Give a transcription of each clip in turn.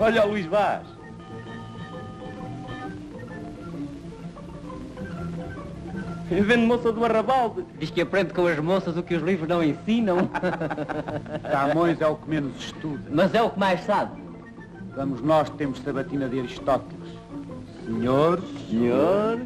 Olha o Luís Vaz. Vendo moça do Arrabalde. Diz que aprende com as moças o que os livros não ensinam. Camões é o que menos estuda. Mas é o que mais sabe. Vamos nós que temos sabatina de Aristóteles. Senhores. Senhores.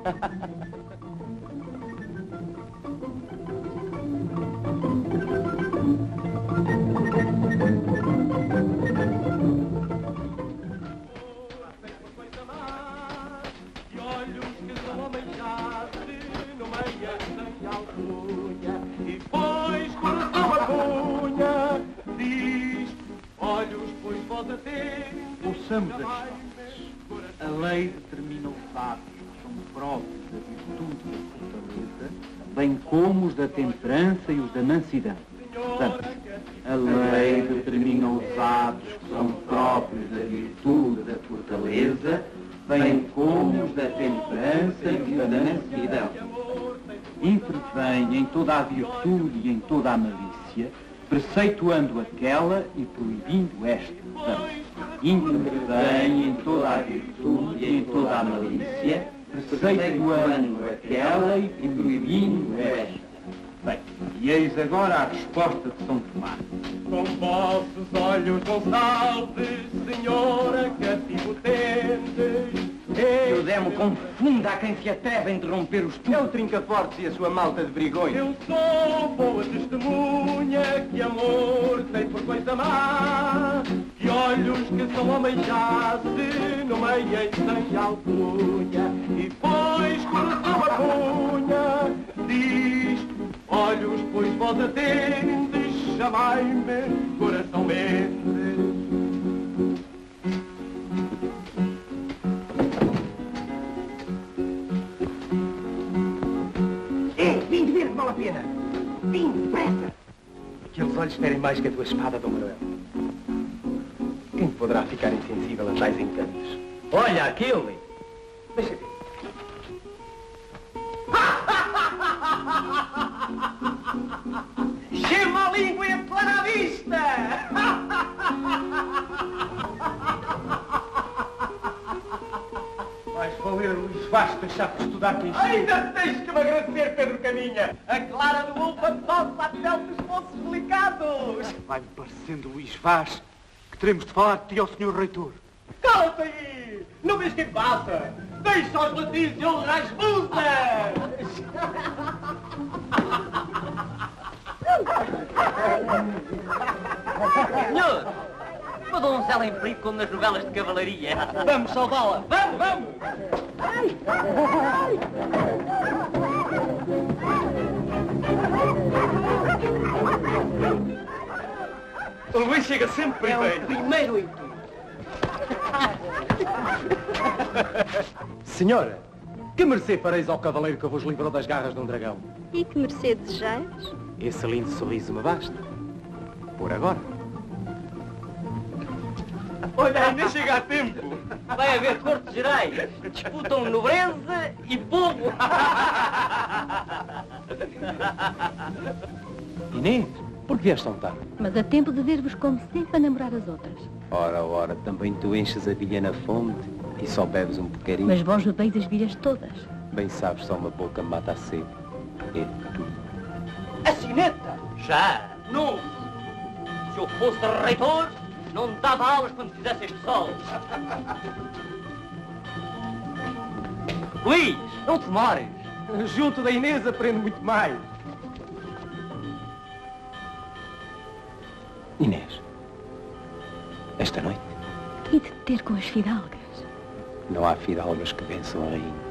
Ouçamos as histórias. A lei determina os atos que são próprios da virtude e da fortaleza, bem como os da temperança e os da mansidão. Portanto, a lei determina os atos que são próprios da virtude e da fortaleza, bem como os da temperança e os da mansidão. Intervém em toda a virtude e em toda a malícia, preceituando aquela e proibindo esta. Portanto, intervém em toda a virtude e em toda a malícia, preceituando aquela e proibindo esta. Bem, e eis agora a resposta de São Tomás. Com vossos olhos Gonçalves, senhora, cativo tendes. Que o demo confunda a quem se atreve a interromper os estudos. É o Trincafortes e a sua malta de brigões. Eu sou boa testemunha que amor tem por coisa má, que olhos que são homens já se nomeiam sem alcunha, e pois coração a punha, diz, olhos pois vós atendes, chamai-me coração Mendes. Vim ver que vale a pena. Vim, depressa. Aqueles olhos querem mais que a tua espada, Dom Manuel. Quem poderá ficar insensível a tais encantos? Olha aquele. Deixa ver. Gema a língua e a plana à vista. Vais valer, Luís Vaz, deixar-te estudar com isto. Ainda tens que me agradecer, Pedro Caminha. A clara do Ulpa nossa até os moços delicados. Vai-me parecendo, Luís Vaz, que teremos de falar de ti ao Sr. Reitor. Cala-te aí! Não vês que passa? Deixa os latinos e honrar as musas! Senhor! Uma donzela em perigo como nas novelas de cavalaria. Vamos salvá-la! Vamos, vamos! O Luís chega sempre primeiro. É o primeiro em tudo. Senhora, que mercê fareis ao cavaleiro que vos livrou das garras de um dragão? E que mercê desejais? Esse lindo sorriso me basta. Por agora. Olha, ainda chega a tempo. Vai haver cortes gerais. Disputam nobreza e povo. Inês, por que vieste tão tarde? Mas a tempo de ver-vos como sempre a namorar as outras. Ora, ora, também tu enches a bilha na fonte e só bebes um bocadinho. Mas vós bebeis as bilhas todas. Bem sabes, só uma boca mata a sede. É tudo. A sineta? Já. Não. Se eu fosse reitor, não dava aulas quando fizesse este sol. Luís, não te demores. Junto da Inês aprendo muito mais. Inês, esta noite E de ter com as fidalgas. não há fidalgas que vençam a rainha.